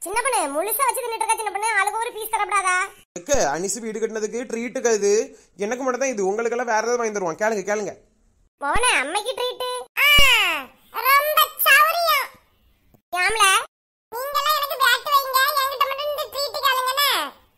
சின்ன பொண்ணு முழுசா வச்சு தின்னுட்டு இருக்கா சின்ன பொண்ணு, ஆளுக்கு ஒரு பீஸ் தரப்படாதா? அனிசு வீடு கட்டினதுக்கு ட்ரீட்டுக்கு இது எனக்கு மட்டும் தான் இது, உங்களுக்கு எல்லாம் வேற ஏதாவது வாங்கி தருவான். கேளுங்க கேளுங்க. மோனே அம்மைக்கு ட்ரீட் ரொம்ப சௌரியம். யாம்ல நீங்கலாம் எனக்கு பேட் வைங்க, என்கிட்ட மட்டும் இந்த ட்ரீட் கேளுங்கனே.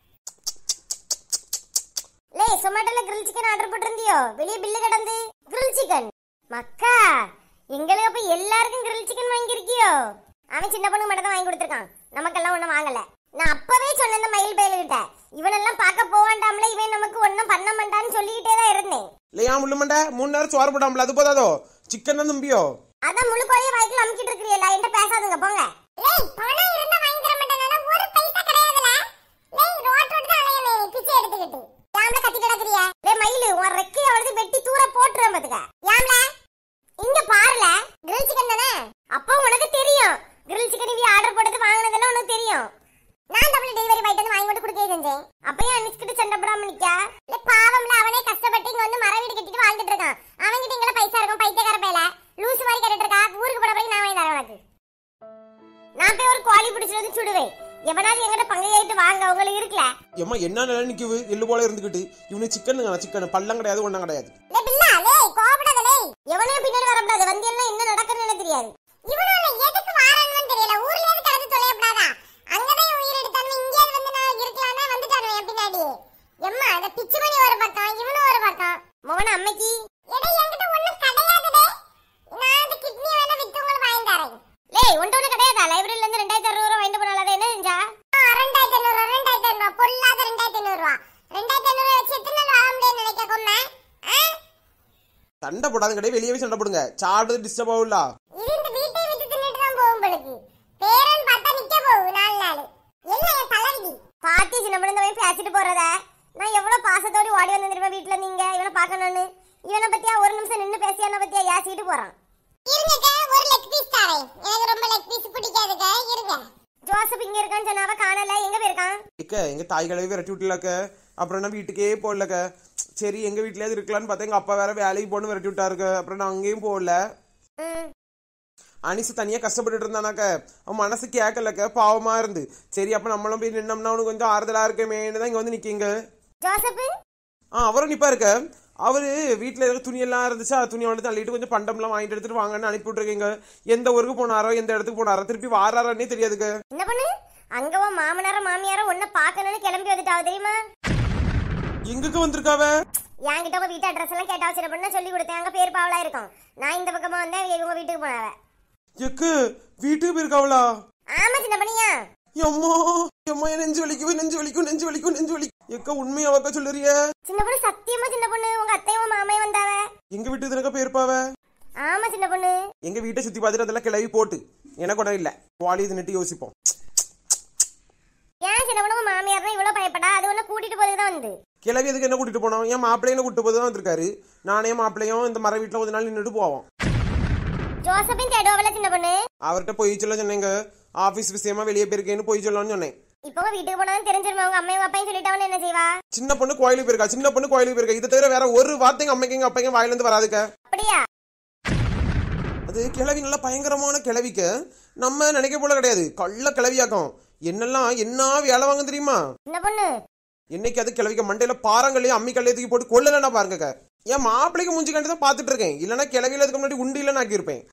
லே சொமாட்டோல grill chicken ஆர்டர் போட்டுருந்தியோ, வெளிய பில்லு கடந்து grill chicken. மக்கா எங்களுக்கு அப்ப எல்லாருக்கும் grill chicken வாங்கி இருக்கியோ? அவன் சின்ன பொண்ணுக்கு மட்டும் தான் வாங்கி கொடுத்துருக்கான், நமக்கெல்லாம் ஒண்ணும் வாங்கல. நான் அப்பவே சொன்னேன் இந்த மயில் பயலுகிட்ட, இவனெல்லாம் பார்க்க போவாண்டாம்ல, இவன் நமக்கு ஒண்ணும் பண்ண மாட்டான்னு சொல்லிக்கிட்டே தான் இருந்தேன். இல்லையா முள்ளு மண்டை 3 நேரம் சோறு போடாமல அது போதாதோ, சிக்கன் தான் நம்பியோ? அதான் முழு கோழியை வாய்க்குள்ள அமுக்கிட்டு இருக்கீங்களா, என்கிட்ட பேசாதுங்க போங்க. ஏய் பணம் இருந்தா வாங்கி தர மாட்டேனா, ஒரு பைசா கிடையாதுல. ஏய் ரோட் தான் அலையவே பிச்சை எடுத்துக்கிட்டு யாம்ல கத்திட்டு கிடக்குறியா? டேய் மயிலு உன் ரெக்கைய அவளுக்கு வெட்டி தூர போட்டுறேன் பாத்துக்க. யாம்ல இங்க பாருல, grill chicken தானே, அப்போ உனக்கு தெரியும் grill chicken நீ ஆர்டர் போட்டது வாங்குனதெல்லாம் உனக்கு தெரியும். நான் தமிழ் டெலிவரி பாய்ட்ட வந்து வாங்கி கொண்டு கொடுக்கவே செஞ்சேன். அப்பயே அனிஸ்கிட்ட சண்டை போடாம நிக்கா? இல்ல பாவம்ல, அவனே கஷ்டப்பட்டு இங்க வந்து மர வீடு கட்டிட்டு வாழ்ந்துட்டு இருக்கான். அவன்கிட்ட இங்கல பைசா இருக்கும், பைத்தியக்கார பயல லூசு மாதிரி கேட்டுட்டு இருக்கா. ஊருக்கு போற பிறகு நான் வாங்கி தரேன் உனக்கு. நான் போய் ஒரு கோழி பிடிச்சிட்டு வந்து சுடுவேன், எவனாவது எங்கிட்ட பங்கையாயிட்டு வாங்க, உங்களுக்கு இருக்குல. ஏம்மா என்ன நிலை நிக்குது எள்ளு போல இருந்துகிட்டு, இவனு சிக்கன் பள்ளம் கிடையாது ஒண்ணும் கிடையாது. லே பில்லா லே கோபப்படாத லே, எவனே பின்னாடி வரப்படாது, வந்து எல்லாம் என்ன நடக்குதுன்னு தெரியாது. இவனோட எதுக்கு வாரான்னு தெரியல, ஊர்ல இருந்து கடந்து தொலையப்படாதா? அங்கதான் உயிர் எடுத்தானே, இங்கே வந்து நான் இருக்கலாம்னா வந்துட்டானே என் பின்னாடி. எம்மா அந்த பிச்சு மணி ஒரு பக்கம், இவனும் ஒரு பக்கம். மோன அம்மைக்கு எடே என்கிட்ட ஒண்ணும் கிடையாதுடே, நான் அந்த கிட்னி வேணா வித்து உங்களுக்கு வாங்கி தரேன். லே ஒண்ணு கிடையாதா? லைப்ரரியில இருந்து 2600 ரூபாய் வாங்கிட்டு போனால என்ன செஞ்சா? 2500 பொல்லாத 2500 ரூபாய். 2500 வச்சு எத்தனை நாள் வாழ முடியும்னு நினைக்க கொம்மே? சண்டை போடாத கிடையாது, வெளியவே சண்டை போடுங்க, சாப்பிடுறது டிஸ்டர்ப் ஆகும்ல. இது இந்த வீட்டை விட்டு தின்னுட்டு தான் போகும் பொழுது பேரன் பார்த்தா நிக்க போகும் 4 நாள். எல்லாம் என் தலைவிதி. பாட்டி சின்ன பிள்ளை போய் பேசிட்டு போறத நான் எவ்வளவு பாசத்தோடு ஓடி வந்து தெரியுமா வீட்டுல, நீங்க இவனை பார்க்கணும்னு. இவனை பத்தியா ஒரு நிமிஷம் நின்னு பேசியான பத்தியா ஏசிட்டு போறான். இருங்க ஒரு லெக் பீஸ் தரேன், எனக்கு ரொம்ப லெக் பீஸ் பிடிக்காதுங்க. இருங்க ஜோசப் இங்க இருக்கான்னு சொன்னாவ காணல, எங்க போயிருக்கான்? எங்க தாய்களை விரட்டி விட்டுலக்க, அப்புறம் நான் வீட்டுக்கே போடலக்க. சரி எங்க வீட்லயாவது இருக்கலான்னு பார்த்தா எங்க அப்பா வேற வேலைக்கு போன்னு விரட்டி விட்டாருக்க, அப்புறம் நான் அங்கேயும் போகல. அனிசு தனியா கஷ்டப்பட்டுட்டு இருந்தானாக்க, அவன் மனசு கேட்கலக்க, பாவமா இருந்து. சரி அப்ப நம்மளும் போய் நின்னோம்னா அவனுக்கு கொஞ்சம் ஆறுதலா இருக்கமேன்னு தான் இங்க வந்து நிக்கீங்க. அவரும் நிப்பா இருக்க, அவரு வீட்டுல இருக்க துணி எல்லாம் இருந்துச்சா, துணி வந்து தள்ளிட்டு கொஞ்சம் பண்டம்லாம் வாங்கிட்டு எடுத்துட்டு வாங்கன்னு அனுப்பி விட்டுருக்கீங்க. எந்த ஊருக்கு போனாரோ எந்த இடத்துக்கு போனாரோ திருப்பி வாராரே தெரியாதுக்கு. என்ன பண்ணு அங்க மாமனார மாமியார ஒன்ன பாக்கணும்னு கிளம்பி வந்துட்டாவ தெரியுமா? எங்குக்கு வந்திருக்காவ? என்கிட்ட உங்க வீட்டு அட்ரஸ் எல்லாம் கேட்டா சின்ன பொண்ணு சொல்லி கொடுத்தேன், அங்க பேர் பாவலா இருக்கும். நான் இந்த பக்கமா வந்தேன், இவங்க வீட்டுக்கு போனாவ. எக்கு வீட்டுக்கு போயிருக்காவளா? ஆமா சின்ன பண்ணியா. எம்மா எம்மா நெஞ்சு வலிக்கும். எக்க உண்மையாவக்க சொல்லுறிய? சின்ன பொண்ணு சத்தியமா சின்ன பொண்ணு, உங்க அத்தையும் மாமையும் வந்தாவ. எங்க வீட்டுக்கு தானக்க போயிருப்பாவ? ஆமா சின்ன பொண்ணு. எங்க வீட்டை சுத்தி பார்த்துட்டு அதெல்லாம் கிளவி போட்டு எனக்கு கூட இல்ல வாலி தின்னுட்டு யோசிப்போம். ஏன் சின்ன பொண்ணு மாமியார் தான் இவ்வளவு பயப்படா? அது ஒண்ணு கூட்டிட்டு போதுதான் வந்து. கிளவி எதுக்கு என்ன கூட்டிட்டு போனோம்? என் மாப்பிள்ளைய கூட்டு போதுதான் வந்திருக்காரு. நானே மாப்பிள்ளையும் இந்த மர வீட்டுல கொஞ்ச நாள் நின்றுட்டு போவோம். ஜோசப்பின் தேடுவல சின்ன பொண்ணு. அவர்கிட்ட போய் சொல்ல சொன்னேங்க, ஆபீஸ் விஷயமா வெளியே போயிருக்கேன்னு போய் சொல்லலாம்னு சொன்னேன். இப்போ வீட்டுக்கு போனாலும் தெரிஞ்சிருமா உங்க அம்மையும் அப்பாயும் சொல்லிட்டாவன்னு என்ன செய்வா? சின்ன பொண்ணு கோயிலுக்கு போயிருக்கா. இதை தவிர வேற ஒரு வார்த்தைங்க அம்மைக்கு அப்பாய்க்கு வாயில இருந்து வராதுக்க. அப்படியா? அது கிளவி நல்லா பயங்கரமான கிளவிக்கு நம்ம நினைக்க போல கிடையாது, கள்ள கிளவியாக்கும். என்னெல்லாம் என்ன வேலை வாங்க தெரியுமா? என்ன பொண்ணு என்னைக்கு அது கிளவிக்க மண்டையில பாறாங்கல்லையும் அம்மி கல்லையத்துக்கு போட்டு கொள்ளலன்னா பாருங்க. என் மாப்பிளைக்கு மூஞ்சி கண்டு தான் பாத்துட்டு இருக்கேன், இல்லன்னா கிளவியில அதுக்கு முன்னாடி உண்டியில நாக்கி இருப்பேன்.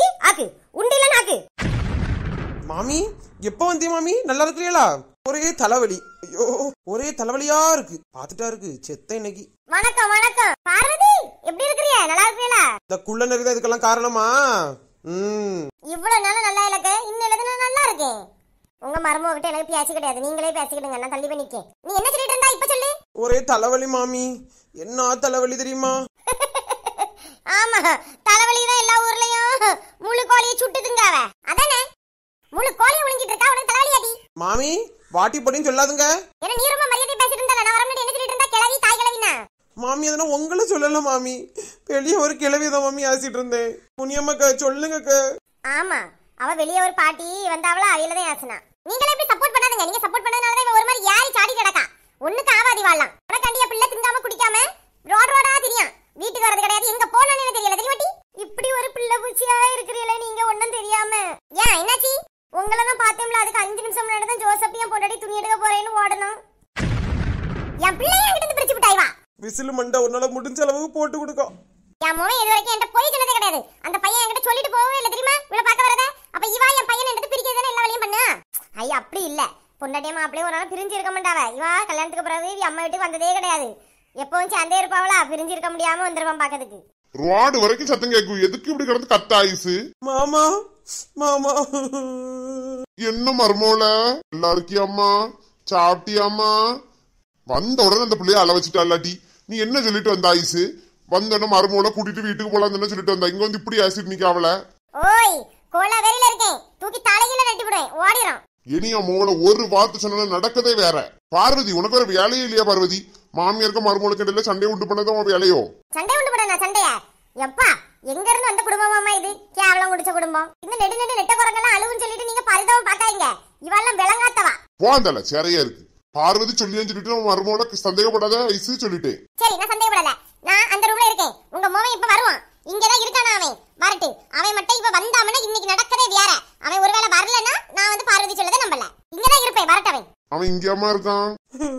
மாமி எப்ப வந்தே மாமி? நல்லா இருக்கிறீங்களா? ஒரே தலைவலி, ஐயோ ஒரே தலைவலியா இருக்கு, பாத்துட்டா இருக்கு செத்த இன்னைக்கு. வணக்கம் வணக்கம் பார்வதி, எப்படி இருக்கீங்க? நல்லா இருக்கீங்களா? இந்த குள்ள நெருங்க இதுக்கெல்லாம் காரணமா? இவ்வளவு நாள் நல்லா இல்லக்க, இன்னைக்கு நல்லா இருக்கேன். உங்க மருமக கிட்ட எனக்கு பேசி கிடையாது, நீங்களே பேசிக்கிடுங்க, நான் தள்ளி பண்ணிக்கேன். நீ என்ன சொல்லிட்டு இருந்தா இப்ப சொல்லு. ஒரே தலைவலி மாமி, என்ன தலைவலி தெரியுமா? ஆமா தலைவலி தான், எல்லா ஊர்லயும் முழு கோழியை சுட்டுதுங்க. அதானே முழு கோழியை உழுங்கிட்டு இருக்கா, உனக்கு தலைவலியாடி? மாமி வாட்டி போடின்னு சொல்லாதுங்க. என்ன நீ ரொம்ப மரியாதை பேசிட்டு இருந்தா, நான் வரமுடியாது என்ன சொல்லிட்டு இருந்தா? கிளவி தாய் கிளவினா மாமி, அதனால உங்களை சொல்லல மாமி, வெளியே ஒரு கிளவிதான் மாமி ஆசிட்டு இருந்தேன். புனியம்மாக்கா சொல்லுங்க. ஆமா அவ வெளியே ஒரு பாட்டி வந்தாவளா, அவையில தான் ஆசனா. நீங்களே எப்படி சப்போர்ட் பண்ணாதீங்க, நீங்க சப்போர்ட் பண்ணதுனால தான் ஒரு மாதிரி யாரி சாடி கிடக்கா. ஒண்ணுக்கு ஆவாதி வாழலாம். உனக்காண்டிய பிள்ளை திங்காம குடிக்காம ரோடா திரியான், வீட்டுக்கு வரது கிடையாது, எங்க போனோன்னு தெரியல தெரியுமாட்டி? இப்படி ஒரு பிள்ளை பூச்சியா இருக்கிறீங்களே நீங்க, ஒண்ணும் தெரியாம. ஏன் என்னாச்சு? உங்களை தான் பார்த்தேன்ல, அதுக்கு 5 நிமிஷம் முன்னாடி என் பிள்ளைய என்கிட்ட பிரிச்சு விட்டாய் வா. விசில் மண்டை உன்னால முடிஞ்ச அளவுக்கு போட்டு கொடுக்கும். என் மோன் இது வரைக்கும் என்கிட்ட போய் சொன்னதே கிடையாது. அந்த பையன் என்கிட்ட சொல்லிட்டு போகவே இல்லை தெரியுமா? இவளை பார்க்க வரத அப்ப இவா என் பையன் என்கிட்ட பிரிக்கிறதானே எல்லா வேலையும் பண்ணு. ஐயா அப்படி இல்ல, பொண்டாட்டியமா அப்படியே ஒரு நாள் பிரிஞ்சு இருக்க மாட்டாவ. இவா கல்யாணத்துக்கு பிறகு அம்மா வீட்டுக்கு வந்ததே கிடையாது. எப்பவும் சேர்ந்தே இருப்பாவளா, பிரிஞ்சு இருக்க முடியாம வந்துருவான் பாக்கிறதுக்கு. ரோடு வரைக்கும் சத்தம் கேட்கும். எதுக்கு இப்படி கிடந்து கத்த ஆயுசு? மாமா மாமா என்ன மர்மோல நல்லா இருக்கியாம்மா? சாப்பிட்டியாம்மா? வந்த உடனே அந்த பிள்ளைய அள வச்சுட்டா இல்லாட்டி நீ என்ன சொல்லிட்டு வந்த ஆயுசு? வந்தோட மருமோல கூட்டிட்டு வீட்டுக்கு போலாம் சொல்லிட்டு வந்தா. இங்க வந்து இப்படி ஆசிட் நிக்க அவள. ஓய் கோலா வெறியில இருக்கேன், தூக்கி தலையில நட்டி விடுவேன், ஓடிரும். இனியா மோல ஒரு வார்த்தை சொன்னா நடக்கதே வேற. பார்வதி உனக்கு ஒரு வேலையே இல்லையா பார்வதி? மாமியாருக்கு மருமோளுக்கு இடையில சண்டை உண்டு பண்ணதான் உன் வேலையோ? சண்டை உண்டு பண்ண சண்டையா? எப்பா எங்க இருந்து வந்த குடும்பமாமா இது? கேவலம் குடிச்ச குடும்பம். இந்த நெடு நெடு நெட்ட குரங்கெல்லாம் அழுவுன்னு சொல்லிட்டு நீங்க பரிதாபம் பாக்காதீங்க. இவெல்லாம் விளங்காத்தவா. போந்தல சரியா இருக்கு. பார்வதி சொல்லியான்னு சொல்லிட்டு மருமோல சந்தேகப்படாத ஐசு சொல்லிட்டு. சரி நான் சந்தேகப்படல. நான் அந்த ரூம்ல இருக்கேன். உங்க மோவன் இப்ப வருவான். இங்கதான் இருக்கானா அவன்? வரட்டு. அவன் மட்டும் இப்ப வந்தாமனா இன்னைக்கு நடக்கதே வேற. அவன் ஒருவேளை வரலன்னா நான் வந்து பார்வதி சொல்லதை நம்பல. இங்கதான் இருப்பேன். வரட்டு அவன். அவன் இங்கேமா இருக்கான்?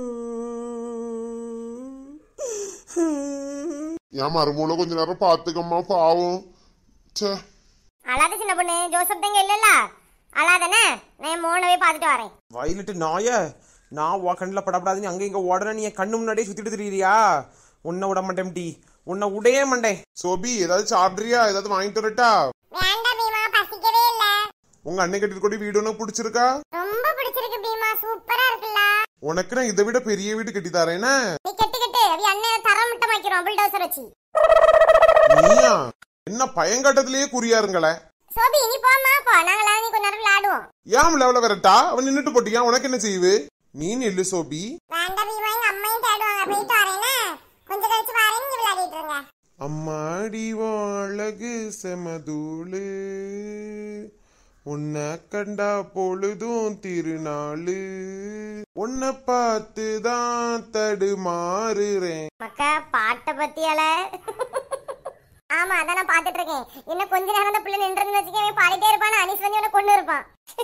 என் மருமோல கொஞ்ச நேரம் பாத்துக்கம்மா பாவம். அழாத சின்ன பொண்ணு. ஜோசப் தங்க இல்லல்ல, அழாதானே. நான் மோனவே பாத்துட்டு வரேன். வயலட்டு நாய, நான் கண்ணில் படப்படாதுன்னு அங்க இங்க ஓடுற நீ கண்ணு முன்னாடியே சுத்திட்டு தெரியுறியா? உன்னை விட மாட்டேன் டி, உன்னை உடைய மாட்டேன். சோபி ஏதாவது சாப்பிடுறியா? ஏதாவது வாங்கிட்டு வரட்டா? வேண்டாம் பீமா, பசிக்கவே இல்ல. உங்க அண்ணன் கட்டிட்டு கூட வீடு உனக்கு பிடிச்சிருக்கா? ரொம்ப பிடிச்சிருக்கு பீமா, சூப்பரா இருக்குல்ல. உனக்கு நான் இதை விட பெரிய வீடு கட்டி தரேனா? நீ கட்டு அவி அண்ணன் தரம் மட்டும் வைக்கிறோம் புல்டோசர் வச்சு. நீயா என்ன பயங்காட்டத்திலேயே குறியாருங்களே. சோபி நீ போமா போ, நாங்களா நீ கொஞ்ச நேரம் விளையாடுவோம். ஏன் லெவல வரட்டா? அவன் நின்னுட்டு போட்டியா? உனக்கு என்ன செய்வு? நீ நெல்லு சோபி. வேண்டாம் பீமா, எங்க அம்மையும் தேடுவாங்க. போயிட்டு வரேனே, கொஞ்சம் கழிச்சு வரேன், நீங்க விளையாடிட்டு இருங்க. அம்மாடி அழகு செமதூளு, உன்னை கண்டா பொழுதும் திருநாளு, உன்னை பார்த்துதான் தடுமாறுறேன். மக்கா பாட்டை பத்தியால ஆமா அதான் நான் பாத்துட்டு இருக்கேன். இன்னும் கொஞ்ச நேரம் அந்த பிள்ளை நின்று வச்சுக்கவே பாடிட்டே இருப்பான். அனிஸ் வந்து உன்னை கொண்டு இருப்பான்.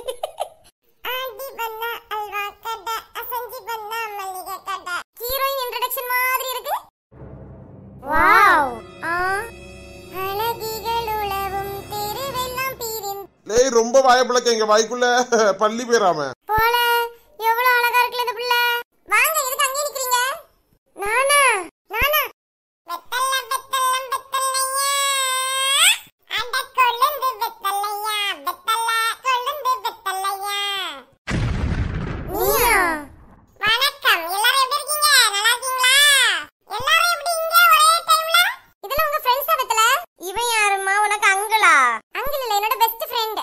ஹீரோயின் இன்ட்ரோடக்ஷன் மாதிரி இருக்கு. வாவ் அழகிகள் உலவும் தெருவெல்லாம் பீரின் லேய் ரொம்ப வாயப்பழக்க எங்க வாய்க்குள்ள பள்ளி பேராம போல. எவ்வளவு அழகா இருக்குல்ல இந்த பிள்ளை. வாங்க எதுக்கு அங்கே நிக்கிறீங்க? நானா நானா வெத்தல்ல வெத்தல்லம் வெத்தல்லையா அட கொழுந்து வெத்தல்லையா வெத்தல்ல கொழுந்து வெத்தல்லையா. நீயா? வணக்கம். எல்லாரும் எப்படி இருக்கீங்க? நல்லா இருக்கீங்களா? எல்லாரும் எப்படி இங்க ஒரே டைம்ல? இதெல்லாம் உங்க ஃப்ரெண்ட்ஸா வெத்தல? இவன் யாரும்மா? உனக்கு அங்கிளா? அங்கிள் இல்ல, என்னோட பெஸ்ட் ஃப்ரெண்ட்.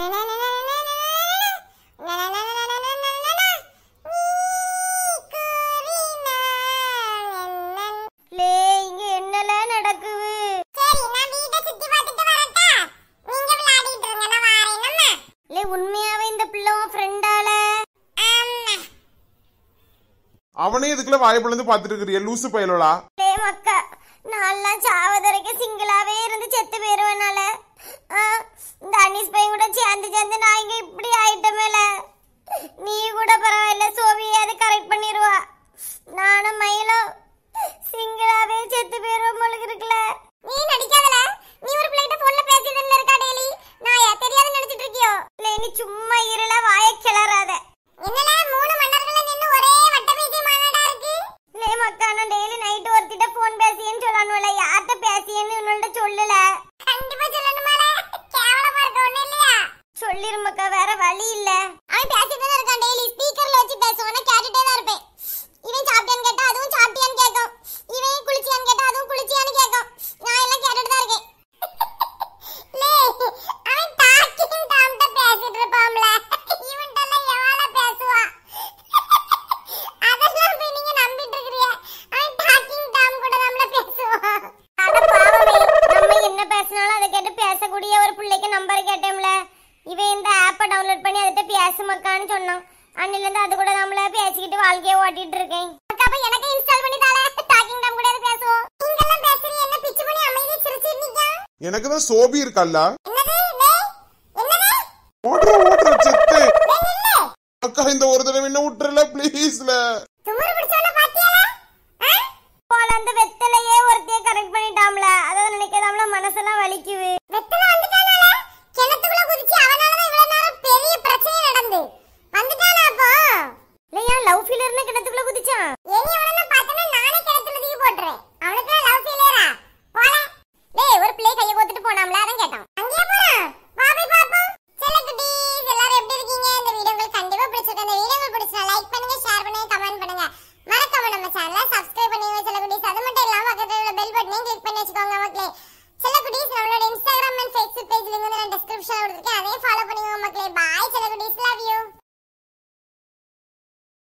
அவனே இதுக்குள்ள வாய்ப்புல பாத்துட்டு இருக்கிறிய லூசு பயலோலா. நான் சாவதரைக்கு சிங்கிளாவே இருந்து செத்து போயிருவேனால இந்த அனிஸ் பையன் கூட சேர்ந்து சேர்ந்து நான் இங்க இப்படி ஆயிட்டமேல. நீ கூட பரவாயில்ல சோபியை அதை கரெக்ட் பண்ணிடுவா. நானும் மயிலும் சிங்கிளாவே செத்து போயிருவோம் போல இருக்குல்ல. நீ நடிக்காதல. நீ ஒரு பிள்ளைகிட்ட போன்ல பேசிட்டு இருக்கா டெய்லி. நான் தெரியாத நினைச்சிட்டு இருக்கியோ? இல்ல நீ சும்மா இருல வாய கிளறாத. என்னல 3 மன்னர்கள நின்னு ஒரே வட்ட பேசி மாநாடா இருக்கு. லே மக்கா நான் டெய்லி நைட் ஒருத்திட்ட போன் பேசியேன்னு சொல்லணும்ல. யார்ட்ட பேசியேன்னு உன்னோட சொல்லல. கண்டிப்பா சொல்லணுமால. கேவலமா இருக்க ஒண்ணு இல்லையா? சொல்லிரு மக்கா, வேற வழி இல்ல. அவன் பேசிட்டு தான் இருக்கான். டெய்லி ஸ்பீக்கர்ல வச்சு பேசுவான். நான் கேட்டுட்டே தான் இருப்பேன். இவன் சாப்பிட்டியான்னு கேட்டா அதுவும் சாப்பிட்டியான்னு கேட்கும். இவன் குளிச்சியான்னு கேட்டா அதுவும் குளிச்சியான்னு கேட்கும். நான் எல்லாம் கேட்டுட்டு தான் இருக்கேன். லே அவன் டாக்கிங் டாம்ட்ட பேசிட்டு இருப்பான்ல. இவன்ட்டெல்லாம் எவ்வளவு பேசுவா? அதெல்லாம் போய் நீங்க நம்பிட்டு இருக்கீங்க. அவன் டாக்கிங் டாம் கூட நம்மள பேசுவான். அட பாவமே, நம்ம என்ன பேசினாலும் அதை கேட்டு பேசக்கூடிய ஒரு பிள்ளைக்கு நம்பர் கேட்டோம்ல. இவன் இந்த ஆப்பை டவுன்லோட் பண்ணி அதை பேசு மக்கான்னு சொன்னான். அன்னில இருந்து அது கூட நம்மள பேசிக்கிட்டு வாழ்க்கையை ஓட்டிட்டு இருக்கேன். அக்கா அப்ப எனக்கு இன்ஸ்டால் பண்ணி தால. டாக்கிங் டாம் கூட பேசுவோம். நீங்க எல்லாம் பேசுறீங்க, என்ன பிச்சு பண்ணி அமைதியா சிரிச்சிட்டு இருக்கீங்க? எனக்கு தான் சோபி இருக்கல்ல. என்னது லே என்னது ஓட்ற செத்து. அக்கா இந்த ஒரு தடவை என்ன விட்டுறல ப்ளீஸ்ல. துமறு பிடிச்சவன பாத்தியால? அந்த வெத்தலையே ஒருத்தையே கரெக்ட் பண்ணிட்டாம்ல. அத நினைக்காதாம்ல மனசெல்லாம் வலிக்குது. வெத்தலை வந்து